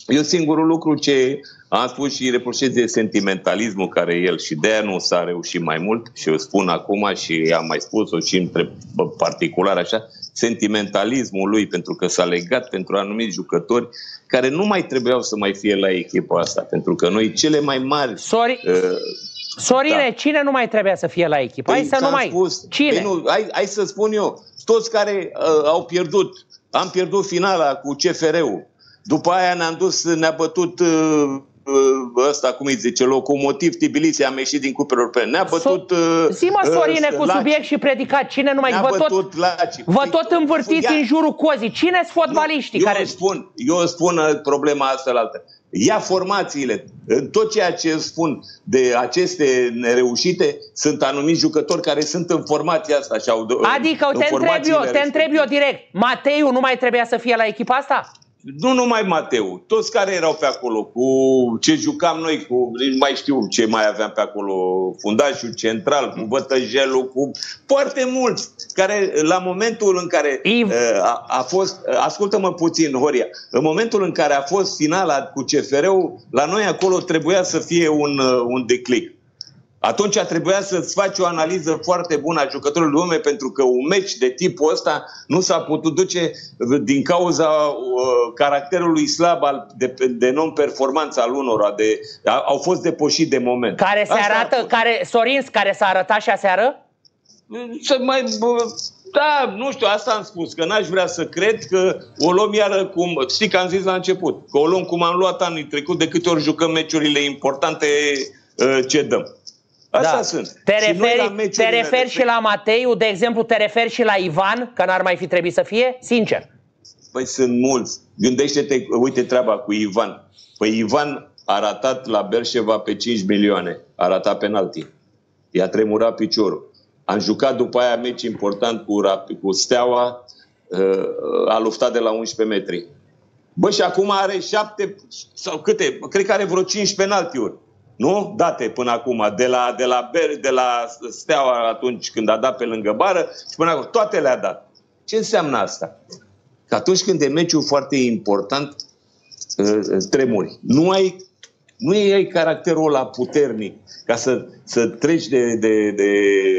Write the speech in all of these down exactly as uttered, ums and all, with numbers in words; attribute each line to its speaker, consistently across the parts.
Speaker 1: Eu singurul lucru ce am spus și reproșez de sentimentalismul care e el și de-aia nu s-a reușit mai mult și eu spun acum și am mai spus-o și între particular așa, sentimentalismul lui pentru că s-a legat pentru anumiți jucători care nu mai trebuiau să mai fie la echipa asta, pentru că noi cele mai mari...
Speaker 2: Sorry. Uh, Sorine, da. Cine nu mai trebuia să fie la echipă? Hai păi, să nu mai... Spus, cine?
Speaker 1: Păi nu, hai, hai să spun eu, toți care uh, au pierdut, am pierdut finala cu C F R-ul. După aia ne-am dus, ne-a bătut uh, ăsta, cum îi zice, Locomotiv Tbilisi, am ieșit din Cupe Europene. Ne-a bătut... Uh,
Speaker 2: Zi-mă, Sorine, uh, cu Laci. Subiect și predicat. Cine nu mai... Vă tot, vă tot învârtiți în jurul cozii. Cine sunt fotbaliștii?
Speaker 1: Eu,
Speaker 2: care...
Speaker 1: spun, eu spun problema asta la altă. Ia formațiile. Tot ceea ce spun de aceste nereușite sunt anumiți jucători care sunt în formația asta. Și au,
Speaker 2: adică te întreb, eu, te întreb eu direct. Mateiu nu mai trebuia să fie la echipa asta?
Speaker 1: Nu numai Mateu, toți care erau pe acolo, cu ce jucam noi, cu nu mai știu ce mai aveam pe acolo, fundașul central, cu Bătăjelul, cu foarte mulți, care la momentul în care uh, a, a fost, ascultă-mă puțin, Horia, în momentul în care a fost finala cu C F R-ul, la noi acolo trebuia să fie un, un declic. Atunci trebuia să-ți faci o analiză foarte bună a jucătorilor lume, pentru că un meci de tipul ăsta nu s-a putut duce din cauza uh, caracterului slab al, de, de non-performanță al unora. De, a, au fost depășiți de moment.
Speaker 2: Care se Asta arată, care, Sorins, care s-a arătat și aseară?
Speaker 1: Să mai... Da, nu știu, asta am spus, că n-aș vrea să cred că o luăm iară cum... Știi că am zis la început, că o luăm cum am luat anul trecut, de câte ori jucăm meciurile importante uh, ce dăm. Asta
Speaker 2: da.
Speaker 1: sunt.
Speaker 2: Te referi, te referi și la Mateiu, de exemplu, te referi și la Ivan, că n-ar mai fi trebuit să fie? Sincer.
Speaker 1: Păi sunt mulți. Gândește-te, uite treaba cu Ivan. Păi Ivan a ratat la Berșeva pe cinci milioane. A ratat penalti. I-a tremurat piciorul. Am jucat după aia meci important cu, cu Steaua. A luptat de la unsprezece metri. Bă, și acum are șapte sau câte? Cred că are vreo cinci penaltiuri. Nu? Date până acum, de la, de la, de la Steaua atunci când a dat pe lângă bară și până acum, toate le-a dat. Ce înseamnă asta? Că atunci când e meciul foarte important, tremuri. Nu ai, nu ai caracterul ăla puternic ca să, să treci de, de, de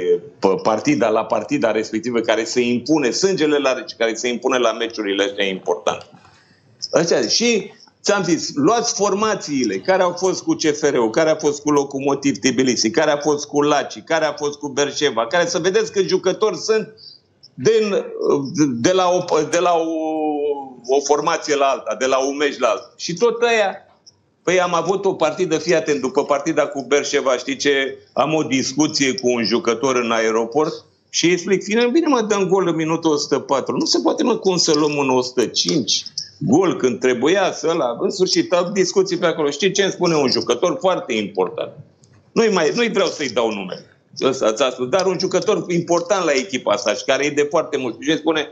Speaker 1: partida la partida respectivă care se impune, sângele la care se impune la meciurile astea importante. Așa, și ți-am zis, luați formațiile care au fost cu C F R-ul, care a fost cu Locomotiv Tbilisi, care a fost cu Laci, care a fost cu Berșeva, care să vedeți că jucători sunt din, de la, o, de la o, o formație la alta, de la un meci la alta. Și tot aia, păi am avut o partidă, fii atent, după partida cu Berșeva, știi ce? Am o discuție cu un jucător în aeroport și îi explic, bine, bine mă, dăm gol în minutul o sută patru. Nu se poate, mă, cum să luăm în o sută cinci gol când trebuia să ăla. În sfârșit, au discuții pe acolo. Știi ce îmi spune un jucător foarte important? Nu-i mai, nu-i vreau să-i dau nume. Ăsta, dar un jucător important la echipa asta și care e de foarte mult. Și spune,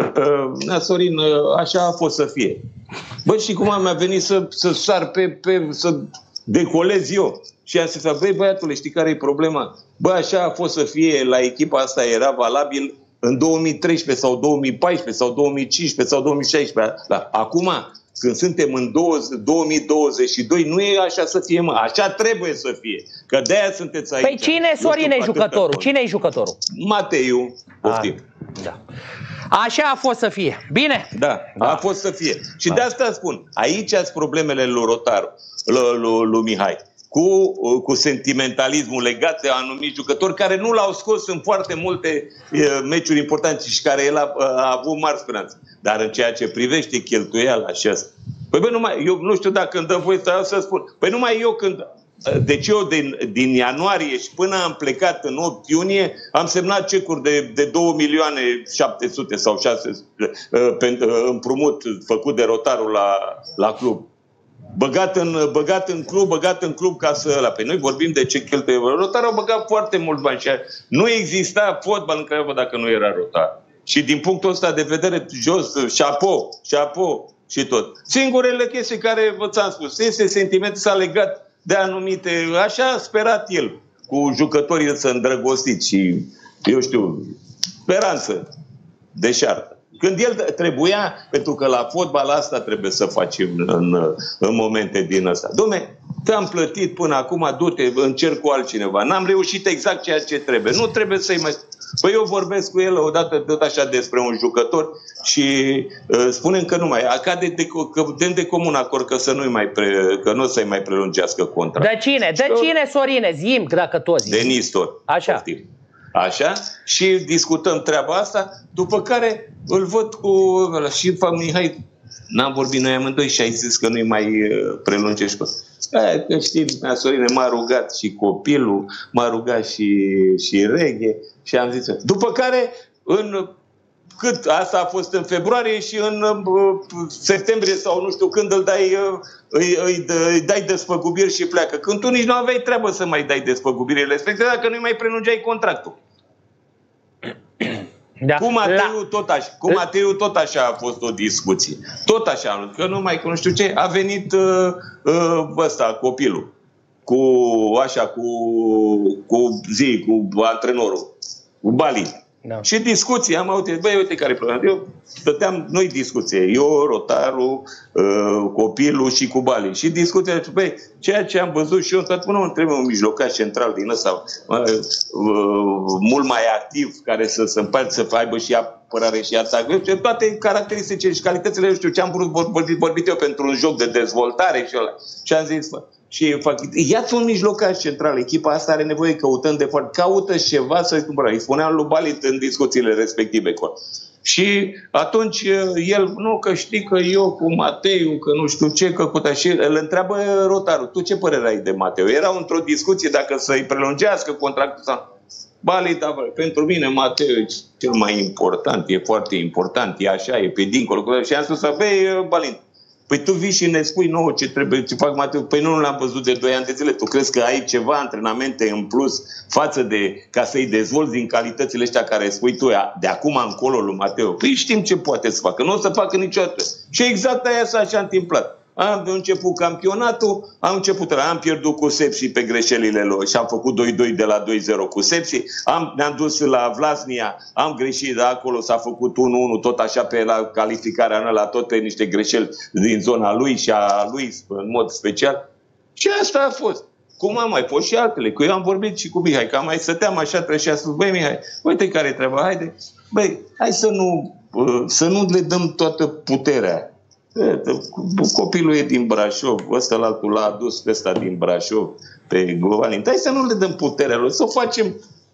Speaker 1: uh, Sorin, uh, așa a fost să fie. Bă, și cum am venit să, să sar pe, pe, să decolez eu. Și am zis, băi, băiatule, știi care e problema? Bă, așa a fost să fie la echipa asta, era valabil în două mii treisprezece sau două mii paisprezece sau două mii cincisprezece sau două mii șaisprezece. Da. Acum, când suntem în două mii douăzeci și doi, nu e așa să fie, mă. Așa trebuie să fie. Că de-aia sunteți aici.
Speaker 2: Păi cine, Sorin, e jucătorul? Cine e jucătorul?
Speaker 1: Mateiu. Poftim.
Speaker 2: Da. Așa a fost să fie. Bine?
Speaker 1: Da, a fost să fie. Și da. De asta spun. Aici sunt problemele lui Rotaru, lui, lui, lui Mihai. Cu, cu sentimentalismul legat de anumiți jucători care nu l-au scos în foarte multe uh, meciuri importante și care el a, a avut mari speranțe. Dar în ceea ce privește cheltuiala și asta, păi bă, numai, eu nu știu dacă îmi dă voie să, să spun, păi numai eu când, deci eu din, din ianuarie și până am plecat în opt iunie, am semnat cecuri de, de două milioane șapte sute sau șase sute uh, pentru uh, împrumut făcut de Rotarul la, la club. Băgat în, băgat în club, băgat în club ca să ăla. Pe noi vorbim de ce cheltuie. Rotar au băgat foarte mult bani și nu exista fotbal în Craiova dacă nu era Rotar. Și din punctul ăsta de vedere, jos, chapeau, chapeau și tot. Singurele chestii care vă ți-am spus, este sentimentul s-a legat de anumite, așa a sperat el, cu jucătorii să îndrăgostiți și, eu știu, speranță deșartă. Când el trebuia, pentru că la fotbal asta trebuie să facem în, în momente din ăsta. Dom'le, te-am plătit până acum, du-te, încerc cu altcineva. N-am reușit exact ceea ce trebuie. Nu trebuie să-i mai... Păi eu vorbesc cu el odată tot așa despre un jucător și uh, spunem că nu mai... Cade de, că dăm de comun acord că, să nu mai pre, că nu să-i mai prelungească contractul.
Speaker 2: De cine? De cine, Sorine? Zi-mi, dacă tot zi.
Speaker 1: De Nistor.
Speaker 2: Așa.
Speaker 1: Poftim. Așa, și discutăm treaba asta, după care îl văd cu... și fac Mihai, n-am vorbit noi amândoi și ai zis că nu-i mai prelungești. Aia, că știi, Sorine, m-a rugat și copilul, m-a rugat și, și Reghe și am zis... După care, în... cât asta a fost în februarie și în uh, septembrie sau nu știu când îl dai, uh, îi, îi, îi dai despăgubiri și pleacă. Când tu nici nu aveai treabă să mai dai despăgubirile respective dacă nu mai prelungeai contractul. Da. Cu Mateiu tot așa, cu Mateiu tot așa a fost o discuție. Tot așa, că nu mai, nu știu ce, a venit uh, uh, ăsta, copilul. Cu, așa, cu, cu zi, cu antrenorul, cu Bali. Da. Și discuții, am auzit, băi, uite care e problema. Eu stăteam, noi discuție, eu, Rotaru, uh, copilul și cu Bali. Și discuția, băi, ceea ce am văzut și eu, tot până nu trebuie un mijlocaș central din ăsta, uh, uh, mult mai activ, care să se împarți, să aibă și apărare și atac. Toate caracteristicile și calitățile, nu știu ce am vrut vorbit, vorbit eu pentru un joc de dezvoltare și ăla. Și am zis, bă, și fac, ia-ți un mijlocaș central, echipa asta are nevoie, căutând de foarte, caută ceva să-i cumpără. Îi spuneam lui Balit în discuțiile respective. Și atunci el, nu, că știi că eu cu Mateiu, că nu știu ce, că cu și îl întreabă Rotaru, tu ce părere ai de Mateiu? Erau într-o discuție dacă să-i prelungească contractul sau... Balit, da, pentru mine Mateiu e cel mai important, e foarte important, e așa, e pe dincolo. Și am spus, băi, Balit, păi tu vii și ne spui nouă ce trebuie, ce fac Mateiu. Păi nu, nu l-am văzut de doi ani de zile. Tu crezi că ai ceva antrenamente în plus față de, ca să-i dezvolți din calitățile astea care spui tu de acum încolo lui Mateiu? Păi știm ce poate să facă. Nu o să facă niciodată. Și exact aia s-a așa întâmplat. Am început campionatul, am început, am pierdut cu Sepsi pe greșelile lor și am făcut doi doi de la doi zero cu Sepsi. Am, ne-am dus la Vlasnia, am greșit de acolo, s-a făcut unu unu, tot așa pe la calificarea mea, la tot pe niște greșeli din zona lui și a lui în mod special. Și asta a fost. Cum am mai fost și altele, că eu am vorbit și cu Mihai, că am mai stăteam așa, trășea, spus, băi Mihai, uite care e treaba, haide, băi, hai să nu, să nu le dăm toată puterea. Copilul e din Brașov, ăsta l-altul l-a adus pe ăsta din Brașov, pe Globalin. Hai să nu le dăm puterea lor, să o facem,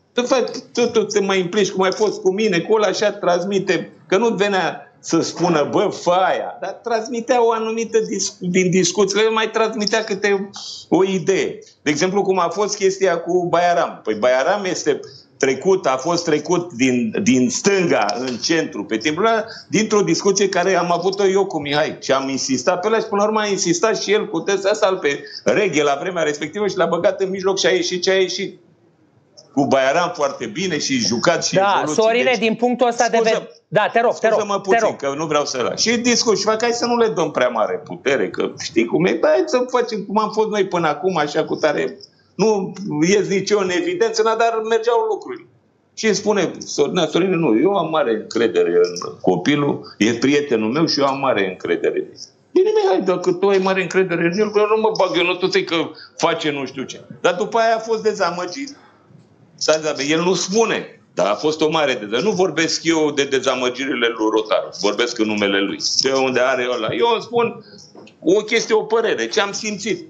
Speaker 1: tu te mai implici cum ai fost cu mine, cu ăla așa transmite, că nu venea să spună, bă, fă aia, dar transmitea o anumită discu din discuție, mai transmitea câte o idee. De exemplu, cum a fost chestia cu Baiaram. Păi Baiaram este trecut, a fost trecut din, din stânga în centru pe timpul ăla, dintr-o discuție care am avut-o eu cu Mihai și am insistat pe ăla și până la urmă a insistat și el cu testul ăsta pe Reghe la vremea respectivă și l-a băgat în mijloc și a ieșit ce a ieșit. Cu Baiaram foarte bine și jucat și
Speaker 2: da, Sorine, deci, din punctul ăsta scuză, de vedere... Da, te rog, te rog.
Speaker 1: Scuză-mă puțin,
Speaker 2: te rog.
Speaker 1: Că nu vreau să... Și discut și fac, hai să nu le dăm prea mare putere, că știi cum e, hai să facem cum am fost noi până acum, așa cu tare... Nu ies nici eu în evidență, dar mergeau lucrurile. Și îmi spune, Sorine, nu, eu am mare încredere în copilul, e prietenul meu și eu am mare încredere în el. Bine, Mihai, dacă tu ai mare încredere în el, nu mă bag eu, nu tu ți că face nu știu ce. Dar după aia a fost dezamăgit. El nu spune, dar a fost o mare dezamăgire. Nu vorbesc eu de dezamăgirile lui Rotaru, vorbesc în numele lui. De unde are ăla. Eu îmi spun o chestie, o părere, ce am simțit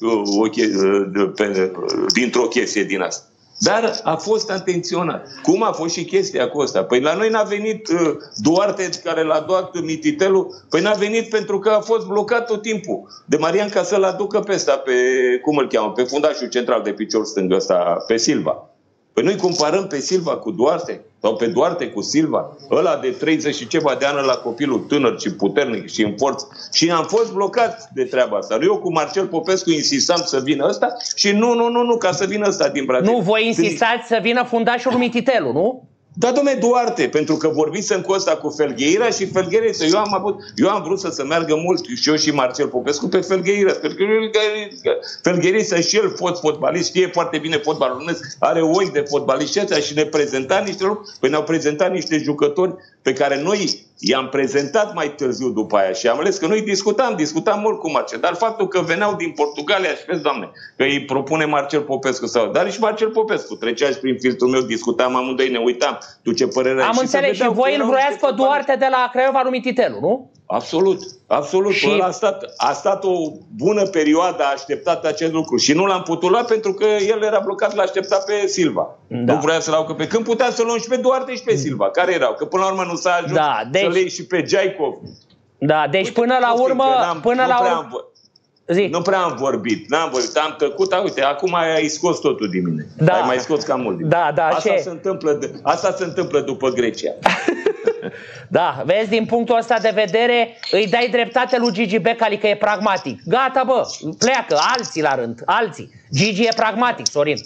Speaker 1: dintr-o chestie din asta. Dar a fost atenționat. Cum a fost și chestia cu asta? Păi la noi n-a venit uh, Duarte, care l-a luat Mititelul, păi n-a venit pentru că a fost blocat tot timpul de Marian ca să-l aducă pe ăsta, pe, cum îl cheamă, pe fundașul central de picior stâng ăsta, pe Silva. Păi noi comparăm pe Silva cu Duarte sau pe Duarte cu Silva, ăla de treizeci și ceva de ani la copilul tânăr și puternic și în forță. Și am fost blocat de treaba asta. Eu cu Marcel Popescu insistam să vină ăsta și nu, nu, nu, nu, ca să vină ăsta din Brazilia.
Speaker 2: Nu, voi insistați să vină fundașul Mititelu, nu?
Speaker 1: Da, dom'le, Duarte, pentru că vorbisem cu ăsta cu Felgheira și Felgheira, eu am avut, eu am vrut să se meargă mult și eu și Marcel Popescu pe Felgheira. Felgheira și el fost fotbalist, știe foarte bine fotbalul românesc, are oi de fotbalist și ne prezenta niște lucruri, păi ne-au prezentat niște jucători pe care noi I-am prezentat mai târziu după aia și am ales că noi discutam, discutam mult cu Marcel, dar faptul că veneau din Portugalia și vezi, Doamne, că îi propune Marcel Popescu sau, dar și Marcel Popescu trecea și prin filtrul meu, discutam amândoi, ne uitam, tu ce părere ai?
Speaker 2: Am înțeles, și voi îl vroiați pe Duarte de la Craiova numit Titelu, nu?
Speaker 1: Absolut, absolut. Și... A, stat, a stat o bună perioadă, a așteptat acest lucru și nu l-am putut lua pentru că el era blocat, l-a așteptat pe Silva. Da. Nu vrea să-l iau, că pe când putea să luăm și pe Duarte și pe Silva. Care erau? Că până la urmă nu s-a ajuns da, deci... să le iei și pe Giaicov.
Speaker 2: Da, deci uite, până la urmă... Până la urmă...
Speaker 1: Zic. Nu prea am vorbit, n-am vorbit, am tăcut, uite, acum ai scos totul din mine. Da. Ai mai scos cam mult din mine.
Speaker 2: Da, da,
Speaker 1: asta,
Speaker 2: ce?
Speaker 1: se întâmplă, asta se întâmplă după Grecia.
Speaker 2: Da, vezi, din punctul ăsta de vedere, îi dai dreptate lui Gigi Becali că e pragmatic. Gata, bă, pleacă, alții la rând, alții. Gigi e pragmatic, Sorin.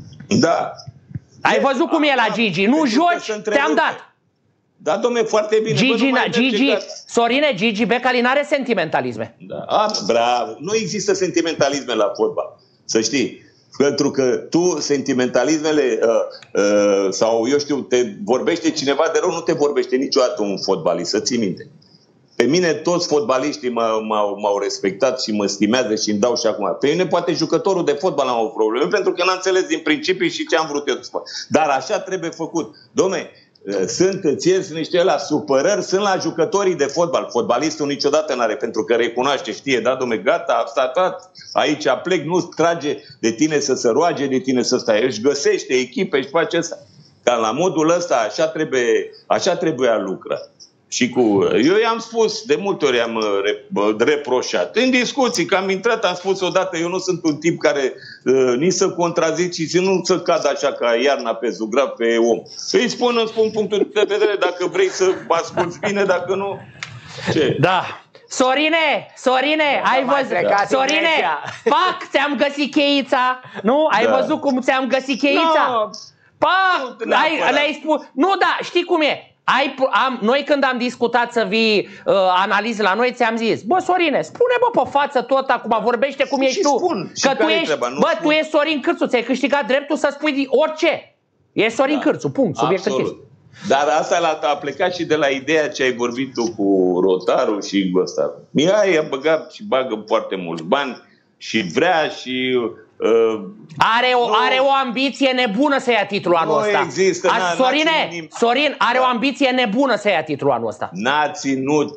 Speaker 1: Da.
Speaker 2: Ai e, văzut cum a, e la Gigi, nu joci, te-am dat.
Speaker 1: Da, dom'le, foarte bine.
Speaker 2: Gigi, bă, Gigi, Sorine, Gigi Becali n-are sentimentalisme.
Speaker 1: Da. A, bravo. Nu există sentimentalisme la fotbal, să știi. Pentru că tu, sentimentalismele, uh, uh, sau eu știu, te vorbește cineva de rău, nu te vorbește niciodată un fotbalist, să ții minte. Pe mine toți fotbaliștii m-au respectat și mă stimează și îmi dau și acum. Pe mine poate jucătorul de fotbal am o problemă, pentru că n-am înțeles din principii și ce am vrut eu să fac. Dar așa trebuie făcut. Dom'le, sunt, ție sunt niște la supărări, sunt la jucătorii de fotbal. Fotbalistul niciodată n-are, pentru că recunoaște, știe, da, dom'le, gata, a statat, aici plec, nu trage de tine să se roage, de tine să stai. Își găsește echipe, își face asta. Ca la modul ăsta, așa trebuie, așa trebuie a lucra. Și cu... Eu i-am spus, de multe ori am reproșat. În discuții, că am intrat, am spus odată, eu nu sunt un tip care uh, nici să contrazici și nu să cad așa ca iarna pe zugrav pe om. Îi spun, îmi spun punctul de vedere, dacă vrei să mă asculți bine, dacă nu... Ce?
Speaker 2: Da. Sorine, Sorine, ai văzut, da. Sorine, pac, ți-am găsit cheița, nu? Ai da. văzut cum ți-am găsit cheița? No. Pac, le-ai spus, nu, da, știi cum e? Ai, am, noi când am discutat să vii uh, analizi la noi, ți-am zis, bă, Sorine, spune bă pe față tot acum, vorbește cum ești tu.
Speaker 1: Spun,
Speaker 2: că tu ești,
Speaker 1: treba,
Speaker 2: bă,
Speaker 1: spun.
Speaker 2: tu ești Sorin Cârțu, ți-ai câștigat dreptul să spui orice. Ești Sorin da. Cârțu, punct, subiectul chestii.
Speaker 1: Dar asta a plecat și de la ideea ce ai vorbit tu cu Rotaru și ăsta. Mihai a băgat și bagă foarte mulți bani și vrea și... Uh,
Speaker 2: are, o, are o ambiție nebună să ia titlul anul ăsta.
Speaker 1: Există,
Speaker 2: A, Sorine, Sorin are da. o ambiție nebună să ia titlul anul ăsta.
Speaker 1: N-a ținut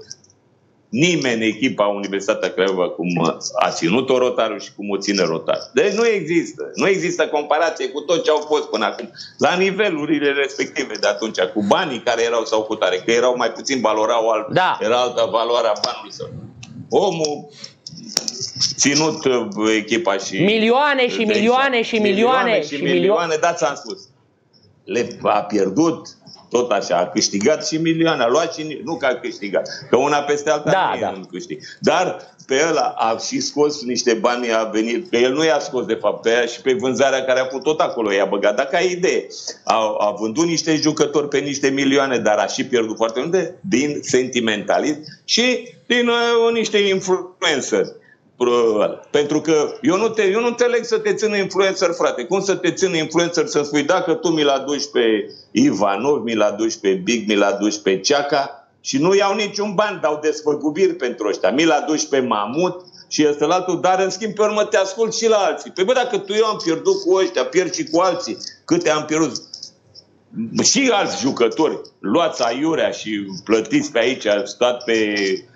Speaker 1: nimeni echipa Universitatea Craiova cum a ținut-o Rotaru și cum o ține Rotaru. Deci nu există. Nu există comparație cu tot ce au fost până acum. La nivelurile respective de atunci, cu banii care erau sau cu tare, că erau mai puțin, valorau alt, da. era alta valoarea banului său. Omul ținut echipa și...
Speaker 2: Milioane și milioane și milioane
Speaker 1: și milioane, da, ți-am spus. Le a pierdut, tot așa, a câștigat și milioane, a luat și... Nu că a câștigat, că una peste alta
Speaker 2: da,
Speaker 1: nu
Speaker 2: da.
Speaker 1: e un câștig. Dar pe ăla a și scos niște bani, a venit, că el nu i-a scos de fapt, pe aia și pe vânzarea care a făcut tot acolo i-a băgat. Dacă ai idee, a, a vândut niște jucători pe niște milioane, dar a și pierdut foarte multe din sentimentalism și din uh, niște influenceri. Pentru că eu nu, te, eu nu înțeleg să te țină influencer, frate. Cum să te țină influencer să spui dacă tu mi-l aduci pe Ivanov, mi-l aduci pe Big, mi-l aduci pe Ceaca și nu iau niciun ban, dau desfăgubiri pentru ăștia. Mi-l aduci pe Mamut și ăsta la altul, dar în schimb pe urmă te ascult și la alții. Păi bă, dacă tu eu am pierdut cu ăștia, pierd și cu alții, câte am pierdut? Și alți jucători, luați aiurea și plătiți pe aici, stat pe...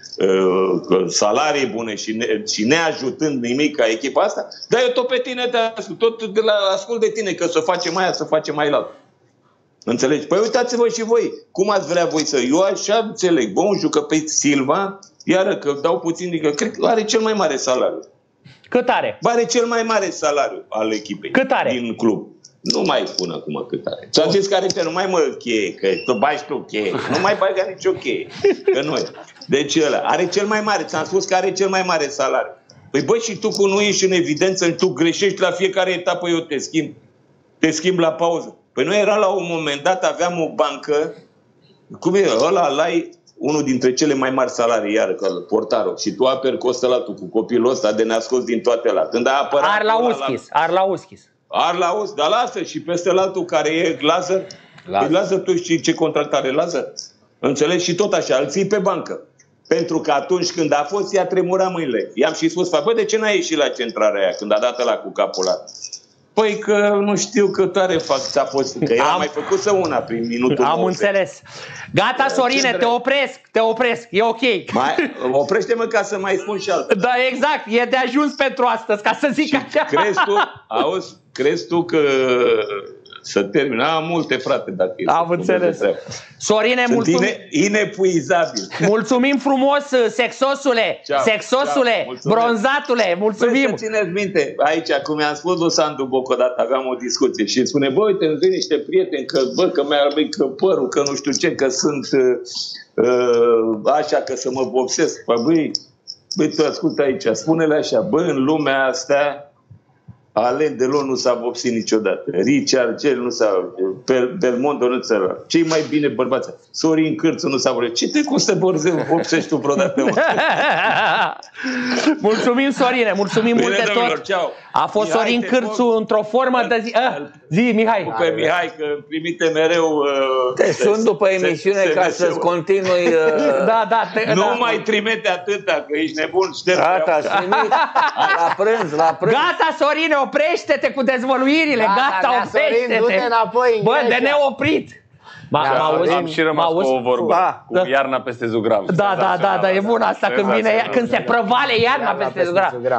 Speaker 1: salarii bune și, ne, și neajutând nimic ca echipa asta, dar eu tot pe tine te ascult, tot de la, ascult de tine, că să facem aia, să facem mai la. Înțelegi? Păi uitați-vă și voi, cum ați vrea voi să... Eu așa înțeleg, bă, un jucă pe Silva, iară că dau puțin, că cred că are cel mai mare salariu.
Speaker 2: Cât are?
Speaker 1: Bă, are cel mai mare salariu al echipei.
Speaker 2: Cât are?
Speaker 1: Din club. Nu mai spun acum cât are. Ți-am zis că are pe, nu mai mă cheie, că tu bagi tu cheie. Nu mai baga nicio cheie. Că noi. Deci ăla are cel mai mare. Ți-am spus că are cel mai mare salariu. Păi bă, și tu cu nu ești în evidență, tu greșești la fiecare etapă, eu te schimb. Te schimb la pauză. Păi noi era la un moment dat, aveam o bancă, cum e, ăla, ăla unul dintre cele mai mari salarii, iară, că portarul. Și tu aperi costă la tu cu copilul ăsta de ne-a scos din toate ăla. Când a apărat...
Speaker 2: Arlauskis, la... Arlauskis.
Speaker 1: Arlaus, dar lasă și peste altul care e Glazer. Glazer, tu știi ce contract are Glazer? Înțelegi? Și tot așa, îl ții pe bancă. Pentru că atunci când a fost, i-a tremurat mâinile. I-am și spus, bă, de ce n-ai ieșit la centrarea aia când a dat ăla cu capul ăla? Păi că nu știu că tare fac ți-a fost, că el a mai făcut să una prin minutul
Speaker 2: Am
Speaker 1: nouăzeci.
Speaker 2: înțeles. Gata, Sorine, te opresc, te opresc, e ok.
Speaker 1: Mai, oprește-mă ca să mai spun și altă.
Speaker 2: Da, exact, e de ajuns pentru astăzi, ca să zic
Speaker 1: și
Speaker 2: așa.
Speaker 1: Crezi tu, auzi, crezi tu că să termin? Am multe, frate, dacă e.
Speaker 2: Am înțeles. Sorine,
Speaker 1: Sunt
Speaker 2: mulțumim.
Speaker 1: ine, inepuizabil.
Speaker 2: Mulțumim frumos, sexosule,
Speaker 1: Ceau,
Speaker 2: sexosule,
Speaker 1: ceau,
Speaker 2: bronzatule, mulțumim.
Speaker 1: Vrei să țineți minte, aici, cum i-am spus lui Sandu Boc odată, aveam o discuție și îmi spune, bă, uite, îmi vin niște prieteni, că, bă, că mi-a răbit că părul, că nu știu ce, că sunt uh, așa, că să mă vopsesc. Băi, băi, tu ascultă aici, spune-le așa, bă, în lumea asta, Alain Delon nu s-a vopsit niciodată. Richard Gere nu s-a... Belmondo nu s-a... Cei mai bine bărbați. Sorin Cârțu nu s-a vopsit. Ce te costă vopsești tu vreodată?
Speaker 2: Mulțumim, Sorine, mulțumim
Speaker 1: Bine,
Speaker 2: mult de tot.
Speaker 1: Ceau.
Speaker 2: A fost
Speaker 1: Mihai,
Speaker 2: Sorin Cârțu într-o formă de zi... Ah, zi, Mihai.
Speaker 1: Pe Mihai, că primite mereu... Uh,
Speaker 3: te sun după emisiune se, ca să-ți continui... Uh...
Speaker 2: Da, da. Te,
Speaker 1: nu
Speaker 2: da.
Speaker 1: mai trimite atâta, că ești nebun.
Speaker 3: Gata, trimit. La prânz, la prânz.
Speaker 2: Gata, Sorine, oprește-te cu dezvăluirile. Gata,
Speaker 3: Gata
Speaker 2: oprește-te.
Speaker 3: Du-te înapoi în
Speaker 2: Bă, de
Speaker 3: Grecia.
Speaker 2: neoprit.
Speaker 4: Am și rămas cu o vorbă,
Speaker 3: Da.
Speaker 4: cu iarna peste Zugrav.
Speaker 2: Da, da, da, da, e bună asta când vine, când se prăvale iarna peste Zugrav.